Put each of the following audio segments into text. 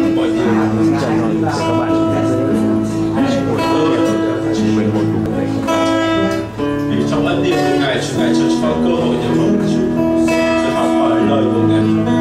mọi người. Chào mừng các bạn Vì trong ân điển của Ngài, Ngài cho chúng con cơ hội để học Chúa, để học hỏi lời của Ngài.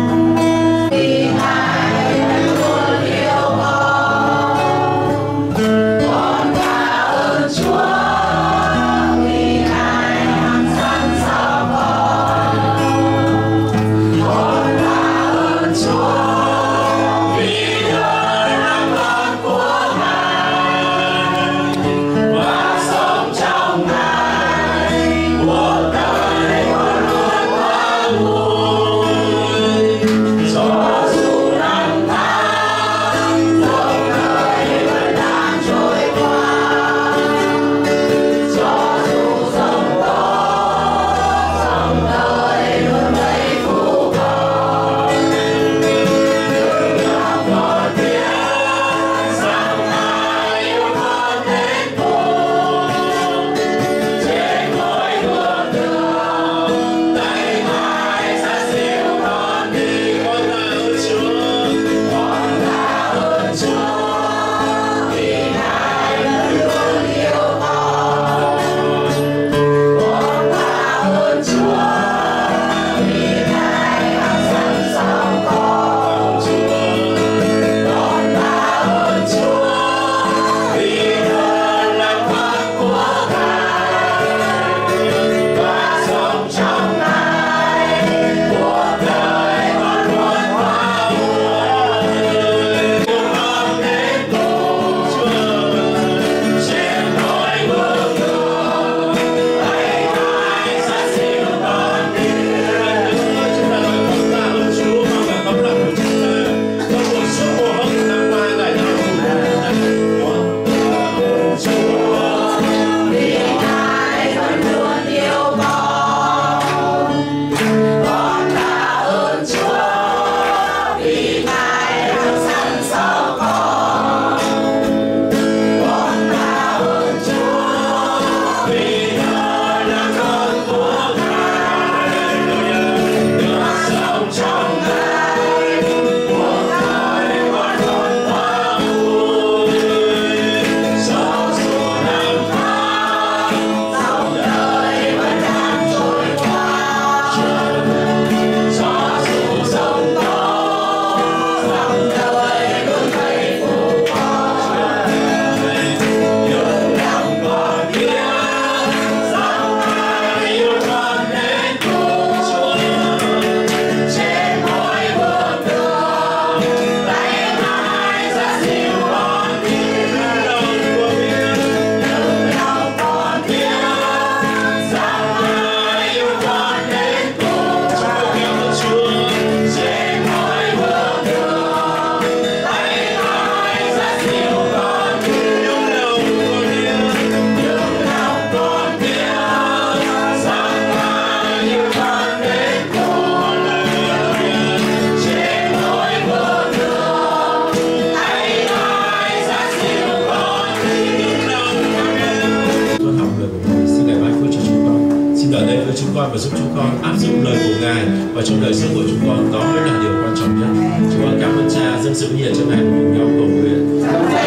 Và giúp chúng con áp dụng lời của Ngài vào trong đời sống của chúng con, đó mới là điều quan trọng nhất. Chúng con cảm ơn Cha, dâng sự nhiệt cho Ngài cùng nhau cầu nguyện.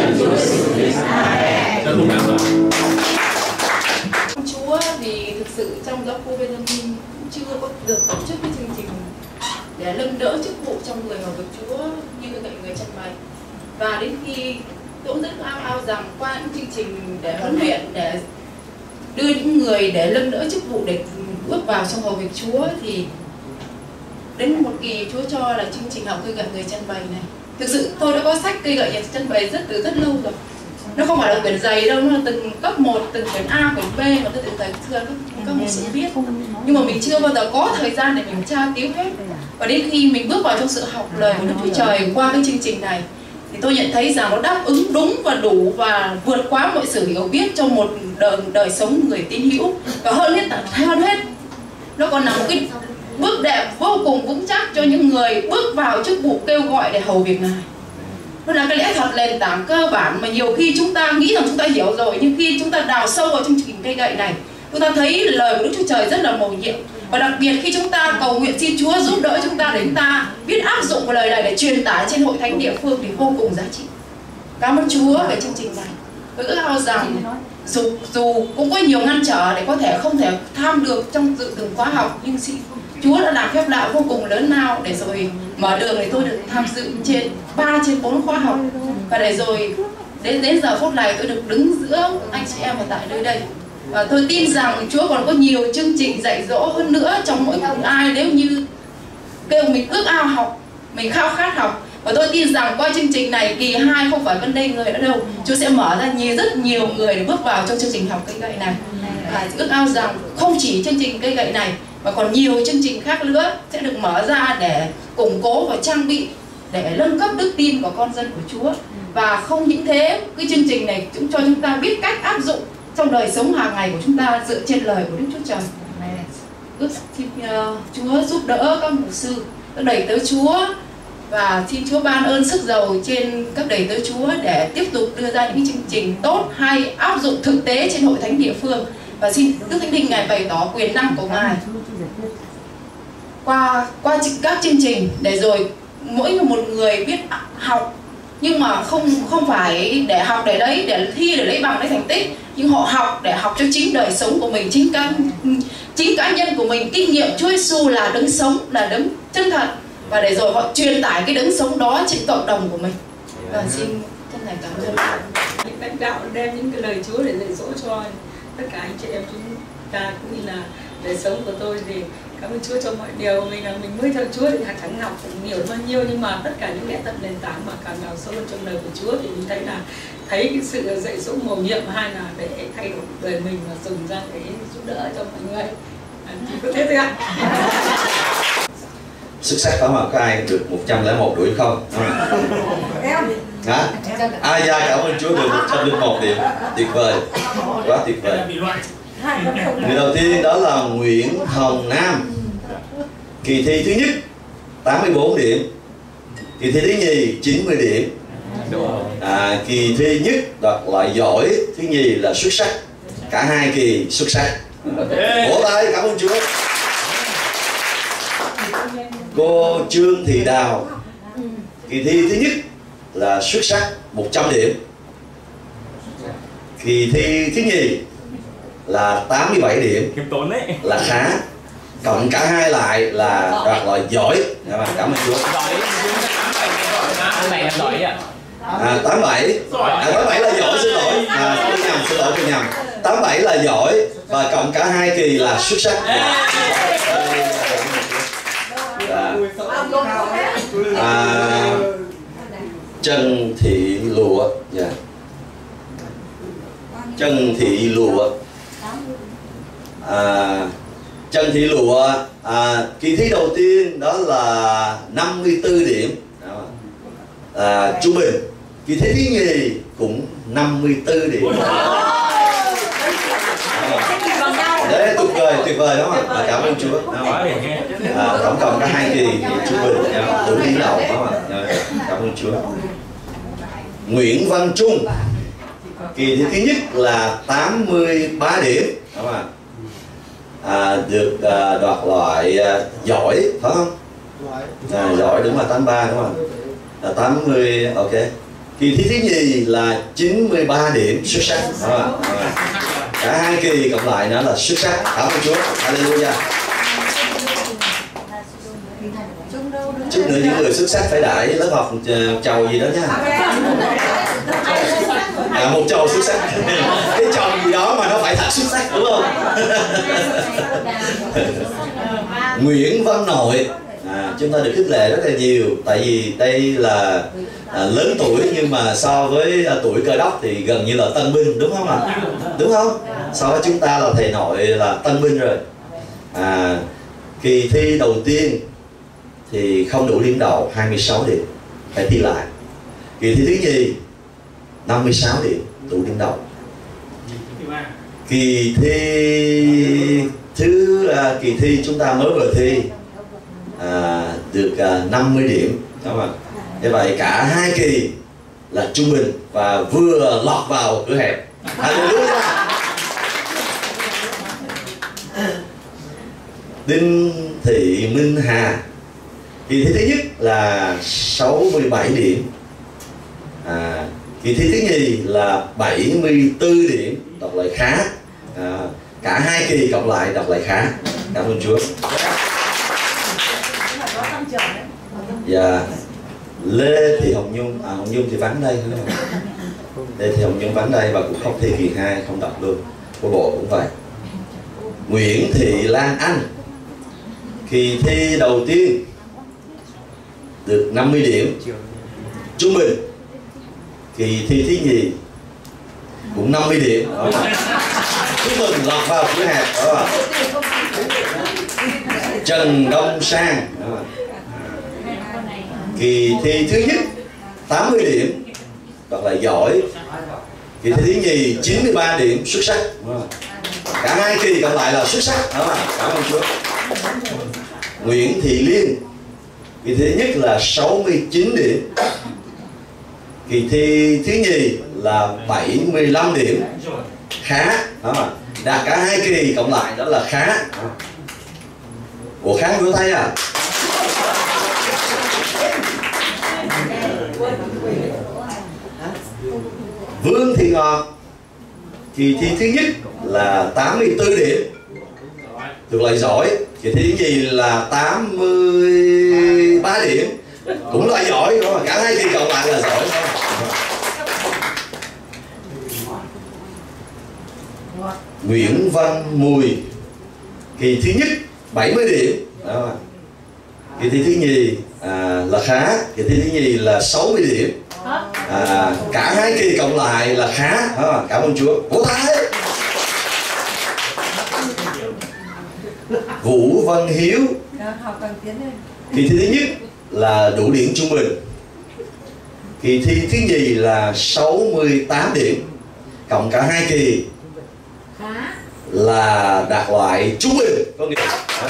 Các cùng đảm bảo. Chúa thì thực sự trong giáo khu Benjamin cũng chưa có được tổ chức cái chương trình để nâng đỡ chức vụ trong người hầu việc Chúa như người chân mày. Và đến khi tôi cũng rất ao rằng qua những chương trình để huấn luyện, để đưa những người để nâng đỡ chức vụ để bước vào trong hầu việc Chúa, thì đến một kỳ Chúa cho là chương trình học cây gậy người chân bầy này. Thực sự tôi đã có sách cây gậy người chân bầy từ rất lâu rồi. Nó không phải là quyển dày đâu, nó là từng cấp 1, từng quyển A, quyển B mà tôi từng thời xưa các một sự biết. Nhưng mà mình chưa bao giờ có thời gian để mình tra cứu hết. Và đến khi mình bước vào trong sự học lời của Đức Chúa Trời qua cái chương trình này, thì tôi nhận thấy rằng nó đáp ứng đúng và đủ và vượt quá mọi sự hiểu biết cho một đời sống người tín hữu. Và hơn hết nó còn là một cái bước đệm vô cùng vững chắc cho những người bước vào chức vụ kêu gọi để hầu việc này. Nó là cái lẽ thật nền tảng cơ bản mà nhiều khi chúng ta nghĩ rằng chúng ta hiểu rồi, nhưng khi chúng ta đào sâu vào chương trình cây gậy này, chúng ta thấy lời của Đức Chúa Trời rất là mầu nhiệm. Và đặc biệt khi chúng ta cầu nguyện xin Chúa giúp đỡ chúng ta để chúng ta biết áp dụng cái lời này để truyền tải trên hội thánh địa phương thì vô cùng giá trị. Cảm ơn Chúa về chương trình này. Tôi ước ao rằng dù cũng có nhiều ngăn trở để có thể không thể tham được trong dự từng khóa học, nhưng Chúa đã làm phép lạ vô cùng lớn lao để rồi mở đường để tôi được tham dự trên 3 trên 4 khóa học. Và để rồi đến giờ phút này tôi được đứng giữa anh chị em ở tại nơi đây. Và tôi tin rằng Chúa còn có nhiều chương trình dạy dỗ hơn nữa trong mỗi ai nếu như kêu mình ước ao học, mình khao khát học. Và tôi tin rằng qua chương trình này kỳ 2 không phải vấn đề người nữa đâu, Chúa sẽ mở ra rất nhiều người để bước vào trong chương trình học cây gậy này. Và ước ao rằng không chỉ chương trình cây gậy này mà còn nhiều chương trình khác nữa sẽ được mở ra để củng cố và trang bị để nâng cấp đức tin của con dân của Chúa. Và không những thế, cái chương trình này cũng cho chúng ta biết cách áp dụng trong đời sống hàng ngày của chúng ta dựa trên lời của Đức Chúa Trời. Ước xin Chúa giúp đỡ các mục sư, các đầy tớ Chúa, và xin Chúa ban ơn sức giàu trên các đầy tớ Chúa để tiếp tục đưa ra những chương trình tốt hay áp dụng thực tế trên hội thánh địa phương. Và xin Đức Thánh Linh Ngài bày tỏ quyền năng của Ngài qua các chương trình để rồi mỗi một người biết học, nhưng mà không phải để học để lấy để thi để lấy bằng lấy thành tích, nhưng họ học để học cho chính đời sống của mình, chính cá nhân của mình, kinh nghiệm Chúa Giêsu là đấng sống, là đấng chân thật, và để rồi họ truyền tải cái đấng sống đó trên cộng đồng của mình. Và xin chân thành cảm ơn những lãnh đạo đem những cái lời Chúa để dạy dỗ cho tất cả anh chị em chúng ta, cũng như là đời sống của tôi. Thì cảm ơn Chúa cho mọi điều. Mình mới theo Chúa thì chẳng học nhiều bao nhiêu, nhưng mà tất cả những lẽ thật nền tảng mà càng đào sâu trong lời của Chúa thì mình thấy cái sự dạy dỗ mầu nhiệm, hay là để thay đổi đời mình và dùng ra để giúp đỡ cho mọi người. Chỉ có thế thôi ạ. Xuất sắc phải không? Có ai được 101 điểm không? Hả? Ai ra cảm ơn Chúa được 101 điểm. Tuyệt vời, quá tuyệt vời. Người đầu tiên đó là Nguyễn Hồng Nam. Kỳ thi thứ nhất 84 điểm, kỳ thi thứ nhì 90 điểm. Kỳ thi nhất đoạt loại giỏi, thứ nhì là xuất sắc. Cả hai kỳ xuất sắc. Vỗ tay cảm ơn Chúa. Cô Trương Thị Đào, kỳ thi thứ nhất là xuất sắc 100 điểm, kỳ thi thứ nhì là 87 điểm, là khá, cộng cả hai lại là đoạt loại giỏi. Cảm ơn Chúa. 87 là giỏi, xin lỗi, tôi nhầm. 87 là giỏi và cộng cả hai kỳ là xuất sắc. Trần Thị Lụa, Trần Thị Lụa, Trần Thị Lụa, kỳ thi đầu tiên đó là 54 điểm, trung bình. Kỳ thi thứ nhì cũng 54 điểm. Đấy, tuyệt vời đó mà. Cảm ơn Chúa. Tổng cộng cả hai kỳ trung bình đủ điểm đầu đó mà. Cảm ơn Chúa. Nguyễn Văn Trung, kỳ thi thứ nhất là 83 điểm đó mà. Được đoạt loại giỏi phải không? Giỏi đúng là 83 đúng không? 80, ok. Kỳ thi thứ nhì là 93 điểm, xuất sắc đó mà. Cả hai kỳ cộng lại nó là xuất sắc. Cảm ơn Chúa. Hallelujah. Chút nữa những người xuất sắc phải đãi lớp học chầu gì đó nha. Một chầu xuất sắc. Cái chầu gì đó mà nó phải thật xuất sắc đúng không? Nguyễn Văn Nội, chúng ta được khích lệ rất là nhiều, tại vì đây là lớn tuổi nhưng mà so với tuổi Cơ Đốc thì gần như là tân binh, đúng không ạ? Đúng không? So với chúng ta là thầy Nội là tân binh rồi. Kỳ thi đầu tiên thì không đủ điểm đầu, 26 điểm, phải thi lại. Kỳ thi thứ nhì 56 điểm, đủ điểm đầu. Kỳ thi chúng ta mới vừa thi được 50 điểm, đúng không? Như vậy cả hai kỳ là trung bình và vừa lọt vào cửa hẹp. Đinh Thị Minh Hà, kỳ thi thứ nhất là 67 điểm, kỳ thi thứ nhì là 74 điểm, đọc lại khá. Cả hai kỳ cộng lại đọc lại khá. Cảm ơn Chúa. Dạ, Lê Thị Hồng Nhung, Hồng Nhung thì vắng đây, Lê Thị Hồng Nhung vắng đây và cũng không thi kỳ 2, không đọc luôn. Của bộ cũng vậy. Nguyễn Thị Lan Anh, kỳ thi đầu tiên được 50 điểm trung bình, kỳ thi thứ nhì cũng 50 điểm. Chúc mừng lọt vào cửa hẹp. Trần Đông Sang, kỳ thi thứ nhất 80 điểm, hoặc là giỏi. Kỳ thi thứ nhì 93 điểm, xuất sắc. Cả hai kỳ cộng lại là xuất sắc. Cảm ơn Chúa. Nguyễn Thị Liên, kỳ thi thứ nhất là 69 điểm, kỳ thi thứ nhì là 75 điểm, khá. Đạt cả hai kỳ cộng lại đó là khá. Ủa khá vỗ tay à? Vương Thị Ngọt, kỳ thi thứ nhất là 84 điểm, thuộc loại giỏi. Kỳ thi thứ nhì là 83 điểm, cũng loại giỏi. Cả hai kỳ cộng lại là giỏi. Nguyễn Văn Mùi, kỳ thứ nhất 70 điểm, kỳ thi thứ nhì là khá, kỳ thi thứ nhì là 60 điểm. Cả hai kỳ cộng lại là khá. Cảm ơn Chúa. Vỗ tay. Vũ Văn Hiếu, kỳ thi thứ nhất là đủ điểm trung bình, kỳ thi thứ nhì là 68 điểm, cộng cả hai kỳ là đạt loại trung bình. Có nghĩa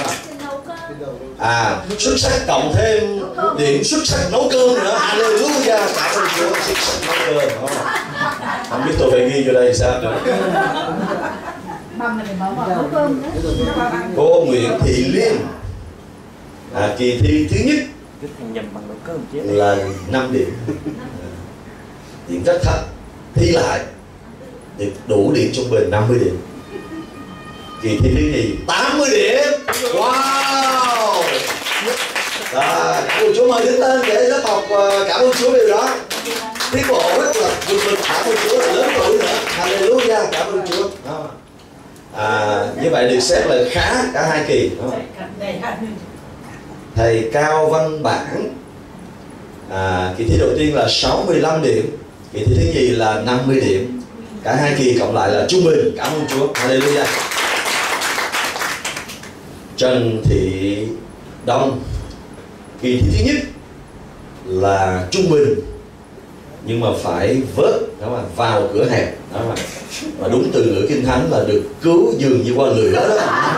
xuất sắc cộng thêm điểm xuất sắc nấu cơm nữa. Hallelujah. Cảm ơn Chúa. Xuất sắc nấu cơm. Không biết tôi phải ghi vô đây sao nữa. Cô Nguyễn Thị Liên, kỳ thi thứ nhất là 5 điểm, điểm rất thấp, thi lại được đủ điểm trung bình 50 điểm. Kỳ thi thứ nhì 80 điểm. Wow. Cảm ơn Chúa. Mời đứng lên để lớp học cảm ơn Chúa điều đó. Tiết bộ rất là vượt bậc. Cảm ơn Chúa, lớn tuổi nữa. Hallelujah. Cảm ơn Chúa. Như vậy được xếp là khá cả hai kỳ. Thầy Cao Văn Bản, kỳ thi đầu tiên là 65 điểm, kỳ thi thứ nhì là 50 điểm, cả hai kỳ cộng lại là trung bình. Cảm ơn Chúa. Hallelujah. Trần Thị Đông, kỳ thi thứ nhất là trung bình nhưng mà phải vớt vào cửa hẹp. Và đúng từ ngữ Kinh Thánh là được cứu dường như qua lửa đó.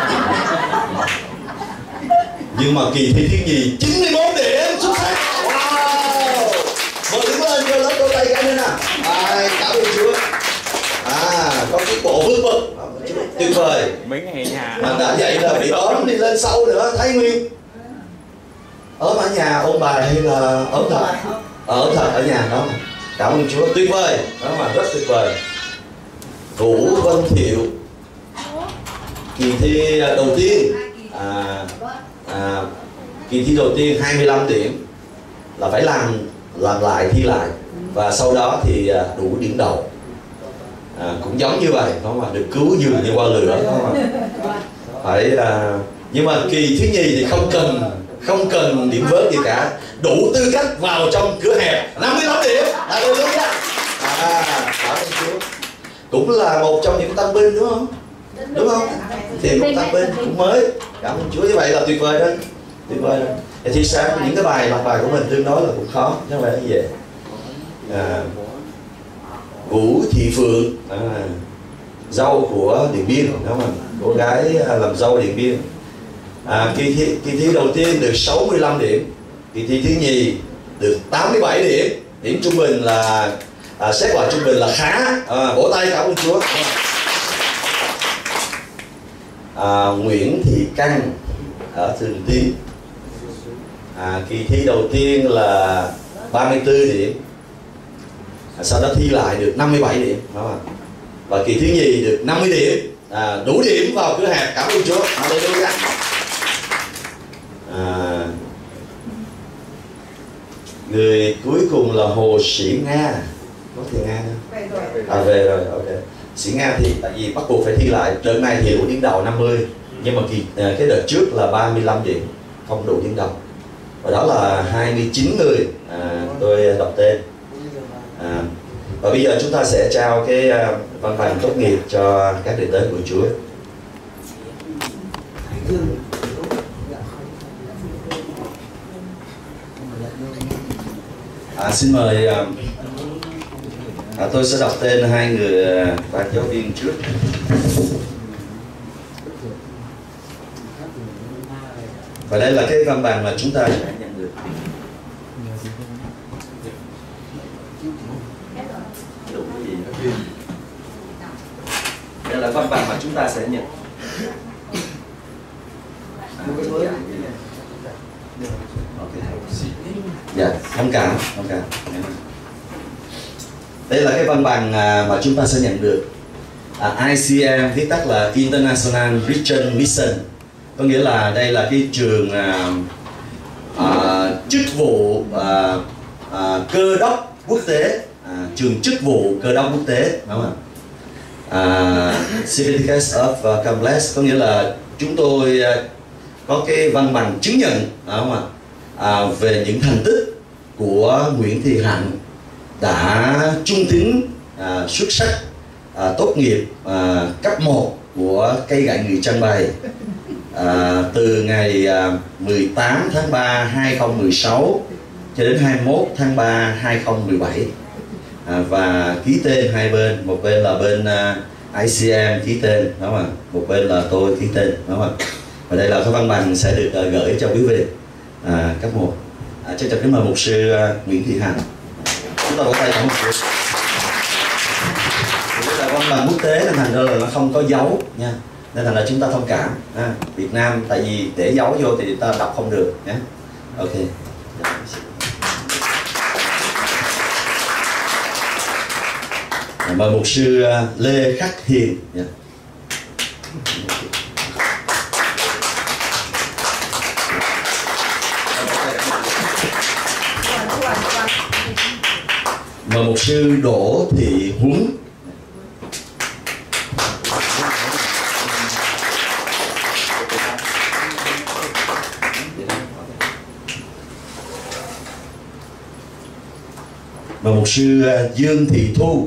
Nhưng mà kỳ thi thứ nhì 94 điểm, xuất sắc. Wow. Mời đứng lên cho lớp đôi tay cái lên nào. Cảm ơn Chúa. Có cái bộ vượt bậc tuyệt vời. Mà đã vậy là bị ốm đi lên sau nữa. Thấy Nguyên ốm ở nhà ôn bài hay là ốm thật? Ốm thật ở nhà đó. Cảm ơn Chúa. Tuyệt vời. Đó mà rất tuyệt vời. Vũ Văn Thiệu, kỳ thi đầu tiên kỳ thi đầu tiên 25 điểm, là phải làm lại, thi lại, và sau đó thì đủ điểm đầu. Cũng giống như vậy, nó mà được cứu dường như qua lửa, phải nhưng mà kỳ thứ nhì thì không cần điểm vớt gì cả, đủ tư cách vào trong cửa hẹp 58 điểm. Cảm ơn Chúa. Cũng là một trong những tân binh đúng không? Đúng không? Thì một tân binh cũng mới. Cảm ơn Chúa. Như vậy là tuyệt vời đó. Tuyệt vời đó. Thì sáng những cái bài lọc bài của mình tương đối là cũng khó, chứ không phải như vậy. Vũ Thị Phượng, dâu của Điện Biên, đúng không? Cô gái làm dâu Điện Biên. Kỳ thi đầu tiên được 65 điểm, kỳ thi thứ nhì được 87 điểm, điểm trung bình là xét loại trung bình là khá. Vỗ tay cảm ơn Chúa. Nguyễn Thị Căng, ở Thường Tín. Kỳ thi đầu tiên là 34 điểm, sau đó thi lại được 57 điểm, đúng không? Và kỳ thứ nhì được 50 điểm, đủ điểm vào cửa hàng. Cảm ơn Chúa. Hallelujah. Người cuối cùng là Hồ Sĩ Nga. Có thầy Nga không? Về rồi, ok. Sĩ Nga thì tại vì bắt buộc phải thi lại. Đợt này thì đủ điểm đầu 50, nhưng mà cái đợt trước là 35 điểm, không đủ điểm đầu. Và đó là 29 người tôi đọc tên. Và bây giờ chúng ta sẽ trao cái văn bằng tốt nghiệp cho các đệ tử của Chúa. Xin mời tôi sẽ đọc tên hai người ban giáo viên trước. Và đây là cái văn bằng mà chúng ta sẽ nhận được. Đây là văn bằng mà chúng ta sẽ nhận. Dạ, thông cảm. Đây là cái văn bằng mà chúng ta sẽ nhận được. ICM viết tắt là International Christian Mission, có nghĩa là đây là cái trường chức vụ cơ đốc quốc tế, trường chức vụ cơ đốc quốc tế, đúng không ạ? Certificate of Complex, có nghĩa là chúng tôi có cái văn bằng chứng nhận, đúng không ạ? Về những thành tích của Nguyễn Thị Hạnh đã trung tín xuất sắc tốt nghiệp cấp 1 của cây gậy người Trang Bày từ ngày 18 tháng 3 2016 cho đến 21 tháng 3 2017, và ký tên hai bên, một bên là bên ICM ký tên, đúng không ạ? Một bên là tôi ký tên, đúng không ạ? Và đây là cái văn bằng sẽ được gửi cho quý vị cấp 1. Trân trọng kính mời mục sư Nguyễn Thị Hạnh. Chúng ta có tay cảm ơn Chúa. Đây là văn bằng quốc tế nên thành ra là nó không có dấu nha, nên thành là chúng ta thông cảm. Việt Nam tại vì để dấu vô thì ta đọc không được nhé. Ok. Mời mục sư Lê Khắc Hiền. Mời mục sư Đỗ Thị Huấn. Mời mục sư Dương Thị Thu.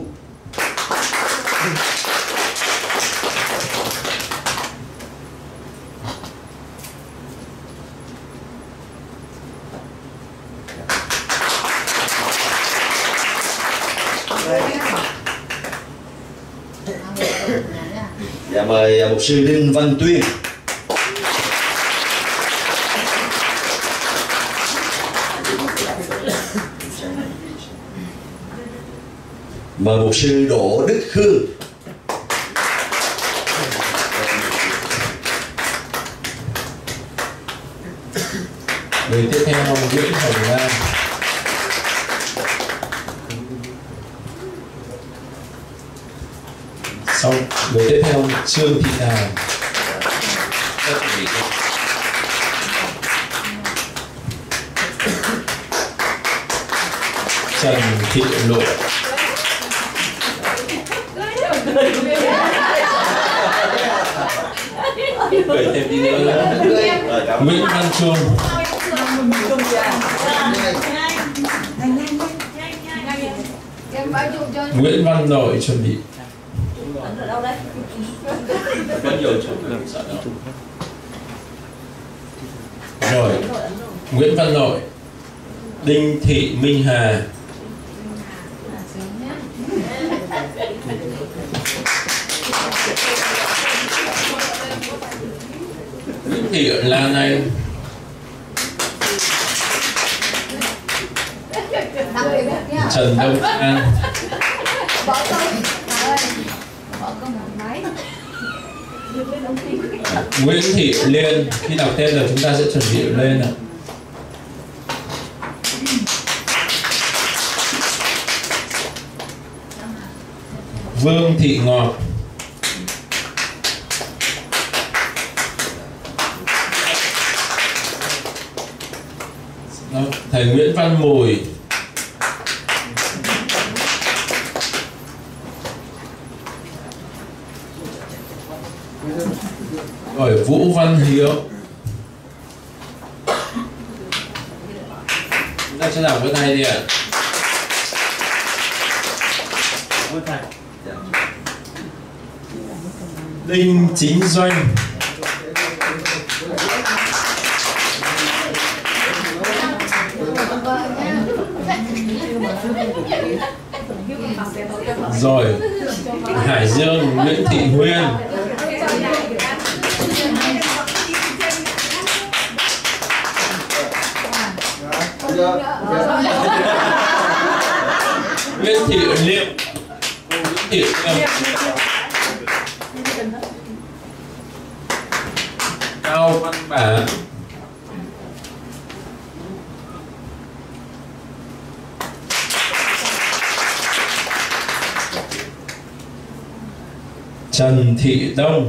Dạ, mời mục sư Đinh Văn Tuyên. Mời mục sư Đỗ Đức Khương. Người tiếp theo Nguyễn Hồng Lan. Sau người tiếp theo Trương Thị Đào. Trần Thị Lộ. Cười thêm đi nữa. Nguyễn Văn Trung. Nguyễn Văn Nội chuẩn bị. Rồi, Nguyễn Văn Nội. Đinh Thị Minh Hà. Nguyễn Thị Lan Anh. Trần Đông An. Nguyễn Thị Liên, khi đọc tên rồi chúng ta sẽ chuẩn bị lên ạ. Vương Thị Ngọc, thầy Nguyễn Văn Mùi, rồi Vũ Văn Hiếu. Chúng ta sẽ đọc với thầy đi ạ. Đinh Chính Doanh, rồi Hải Dương Nguyễn Thị Nguyên, Nguyễn Thị Liệm, Cao Văn Bản, Trần Thị Đông,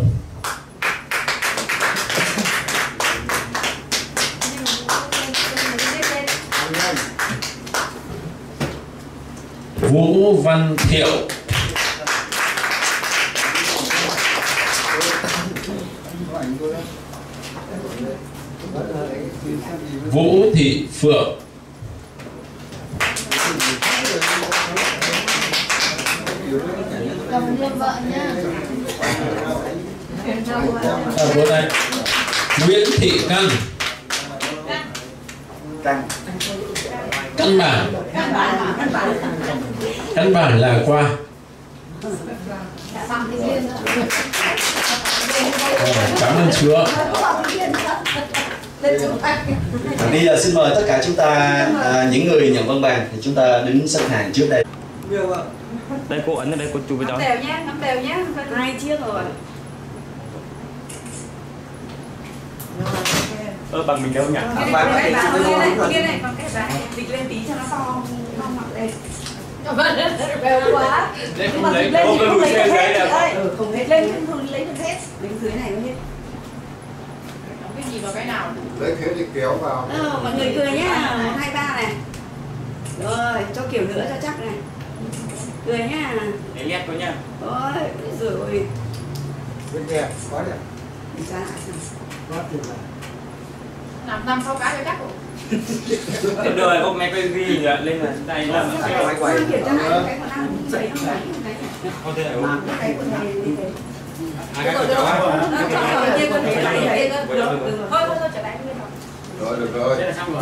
Vũ Văn Thiệu, Vũ Thị Phượng, Nguyễn Thị Căn, Căn bản là qua. Cảm ơn Chúa. Bây giờ xin mời tất cả chúng ta, những người nhận văn bằng thì chúng ta đứng xếp hàng trước đây. Đây cô ấn ở đây, cô chụp với đó. Nắm đều nhá. 2 chiếc rồi. Bằng mình đâu nhỉ? Kia này, còn cái bài dịch lên tí cho nó to mặt lên. Béo quá. Nhưng mà dịch lên thì không lấy được hết chị ơi. Không hết lên không lấy được hết. Đứng dưới này nó hết. Đóng cái gì vào cái nào? Lấy thế thì kéo vào. Mọi người cười nhá. 1, 2, 3 này. Rồi, cho kiểu nữa cho chắc này. Cười nhá. Để nét cô nhá. Rồi, rồi. Bên đẹp, quá đẹp. Mình ra lại xem. Quá tuyệt vời. Năm 6 cái cho chắc rồi. Thế đời hôm nay cái ghi lên là đây là Quay quay. Kiểm tra lại cái con ăn. Vậy không phải. không thể nào. Cái con này đi thế. Cái của cháu. Thôi trở lại Rồi, được rồi. Thế là xong rồi.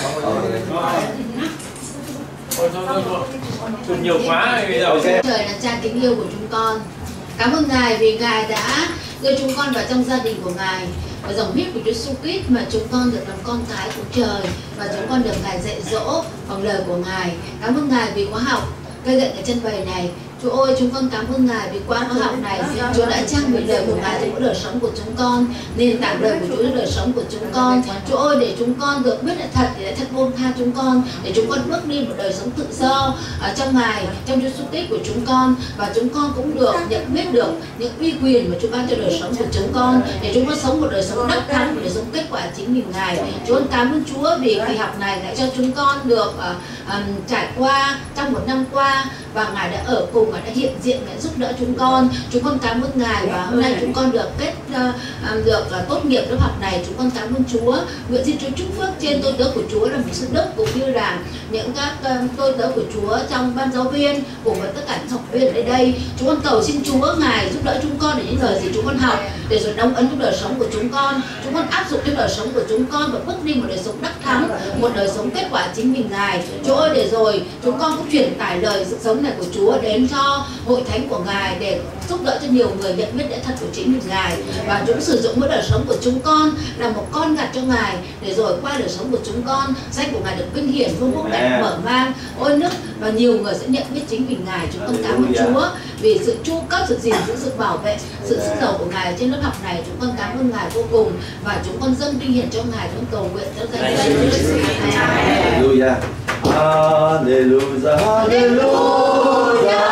Thôi, chụp nhiều quá bây giờ. Trời là cha kính yêu của chúng con. Cảm ơn Ngài vì Ngài đã đưa chúng con vào trong gia đình của Ngài. Và dòng huyết của Chúa Jesus Christ mà chúng con được làm con cái của trời và chúng con được Ngài dạy dỗ bằng lời của Ngài. Cảm ơn Ngài vì khóa học cây gậy cái chân bầy này. Chúa ơi, chúng con cảm ơn Ngài vì qua khóa học này Chúa đã trang bị lời của Ngài trong đời sống của chúng con, nền tảng lời của Chúa trong đời sống của chúng con. Chúa ơi, để chúng con được biết lại thật để lại thật buông tha chúng con, để chúng con bước đi một đời sống tự do ở trong Ngài, trong Chúa Jesus Christ của chúng con, và chúng con cũng được nhận biết được những uy quyền mà Chúa ban cho đời sống của chúng con, để chúng con sống một đời sống đắc thắng, một đời sống kết quả chính mình Ngài. Chúa cảm ơn Chúa vì kỳ học này đã cho chúng con được trải qua trong 1 năm qua, và Ngài đã ở cùng, Ngài đã hiện diện, Ngài giúp đỡ chúng con. Chúng con cảm ơn Ngài, và hôm nay chúng con được tốt nghiệp lớp học này. Chúng con cảm ơn Chúa. Nguyện xin Chúa chúc phước trên tôi tớ của Chúa là một sự đức, cũng như là những các tôi tớ của Chúa trong ban giáo viên cùng với tất cả những học viên ở đây. Chúng con cầu xin Chúa Ngài giúp đỡ chúng con để những lời gì chúng con học để rồi đóng ấn trong đời sống của chúng con áp dụng trong đời sống của chúng con và bước đi một đời sống đắc thắng, một đời sống kết quả chính mình Ngài. Chúa ơi, để rồi chúng con cũng truyền tải lời sự sống ơn này của Chúa đến cho hội thánh của Ngài để giúp đỡ cho nhiều người nhận biết lẽ thật của chính mình Ngài. Và Dũng sử dụng với đời sống của chúng con là một con gặt cho Ngài, để rồi qua đời sống của chúng con, danh của Ngài được vinh hiển, vương quốc đẹp mở mang ôi nức, và nhiều người sẽ nhận biết chính mình Ngài. Chúng con cảm ơn Chúa vì sự chu cấp, sự gìn giữ, sự bảo vệ, sự sức giàu của Ngài trên lớp học này. Chúng con cảm ơn Ngài vô cùng, và chúng con dâng vinh hiển cho Ngài, chúng cầu nguyện cho danh Chúa Giêsu. Hallelujah. Hallelujah. Hallelujah.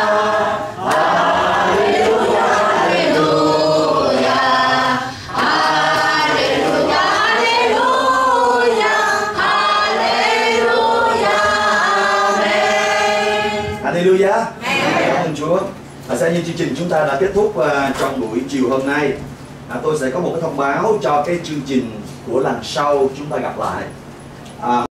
Hallelujah. Cảm ơn Chúa. Xem như chương trình chúng ta đã kết thúc trong buổi chiều hôm nay. Tôi sẽ có một cái thông báo cho cái chương trình của lần sau chúng ta gặp lại.